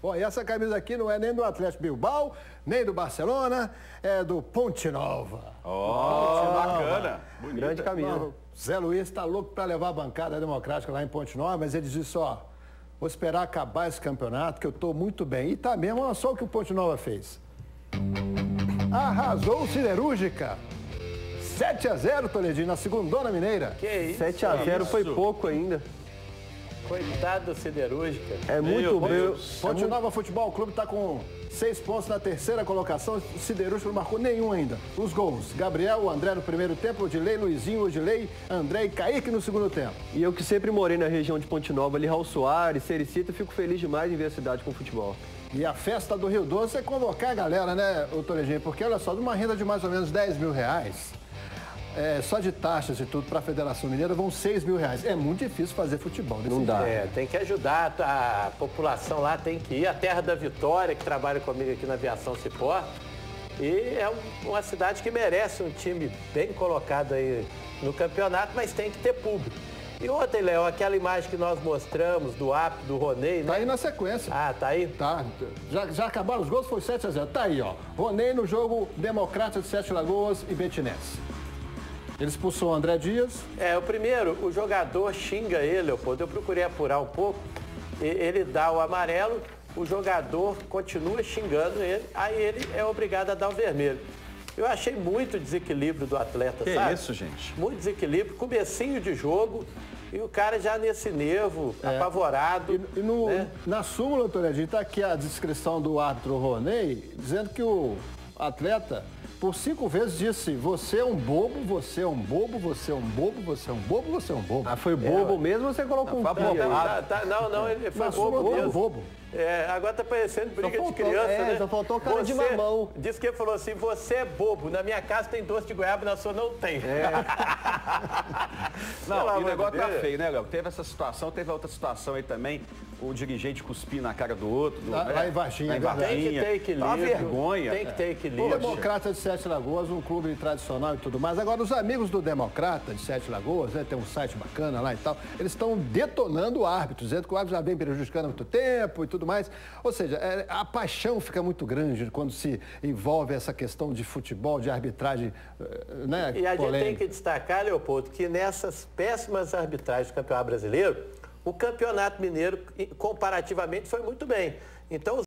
Bom, e essa camisa aqui não é nem do Atlético Bilbao, nem do Barcelona, é do Ponte Nova. Bacana. Bonita. Grande camisa. O Zé Luiz está louco para levar a bancada democrática lá em Ponte Nova, mas ele disse, ó, vou esperar acabar esse campeonato, que eu estou muito bem. E tá mesmo, olha só o que o Ponte Nova fez. Arrasou o Siderúrgica. 7-0, Toledinho, na segundona mineira. Que isso? 7-0 foi pouco ainda. Coitado do Siderúrgica. É muito bem. Ponte Nova Futebol Clube está com 6 pontos na terceira colocação. O Siderúrgica não marcou nenhum ainda. Os gols: Gabriel, o André no primeiro tempo, Odilei, Luizinho, Odilei, André e Kaique no segundo tempo. E eu que sempre morei na região de Ponte Nova, ali, Raul Soares, Sericita, fico feliz demais em ver a cidade com futebol. E a festa do Rio Doce é convocar a galera, né, ô Toledinho? Porque olha só, de uma renda de mais ou menos 10 mil reais, só de taxas e tudo para a Federação Mineira vão 6 mil reais. É muito difícil fazer futebol. Não dá. Tem que ajudar, a população lá tem que ir. A Terra da Vitória, que trabalha comigo aqui na Aviação Cipó, e é uma cidade que merece um time bem colocado aí no campeonato, mas tem que ter público. E ontem, Léo, aquela imagem que nós mostramos do árbitro, do Ronei, né? Tá aí na sequência. Ah, tá aí? Tá. Já acabaram os gols, foi 7-0. Tá aí, ó. Ronei no jogo Democrata de Sete Lagoas e Betinense. Ele expulsou o André Dias. O primeiro, o jogador xinga ele, Leopoldo. Eu procurei apurar um pouco. Ele dá o amarelo, o jogador continua xingando ele, aí ele é obrigado a dar o vermelho. Eu achei muito desequilíbrio do atleta, sabe? Que isso, gente? Muito desequilíbrio, comecinho de jogo, e o cara já nesse nervo, apavorado. E na súmula, Toledinho, está aqui a descrição do árbitro Ronei, dizendo que o atleta, por 5 vezes, disse: você é um bobo, você é um bobo, você é um bobo, você é um bobo, você é um bobo. Ah, foi bobo mesmo ou você colocou um pi aí? Não, ele foi Na bobo súmula, mesmo. bobo. Agora tá parecendo briga faltou, de criança, né? só faltou cara de mamão. Diz que ele falou assim: você é bobo, na minha casa tem doce de goiaba, na sua não tem. Não, e o negócio tá feio, né, Léo? Teve essa situação, teve outra situação aí também, o dirigente cuspir na cara do outro. Lá em Varginha. Tem que ter equilíbrio. Tá uma vergonha. Tem que ter O equilíbrio. Democrata de Sete Lagoas, um clube tradicional e tudo mais. Agora, os amigos do Democrata de Sete Lagoas, né, tem um site bacana lá e tal, eles estão detonando o árbitro, dizendo que o árbitro já vem prejudicando há muito tempo e tudo mais. Ou seja, a paixão fica muito grande quando se envolve essa questão de futebol, de arbitragem, né? E a gente polêmica. tem que destacar, Leopoldo, que nessas péssimas arbitragens do Campeonato Brasileiro, o Campeonato Mineiro, comparativamente, foi muito bem. Então,